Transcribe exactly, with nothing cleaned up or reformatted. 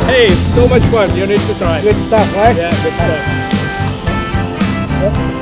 Hey, so much fun. You need to try. Good stuff, right? Yeah, good stuff. Yeah.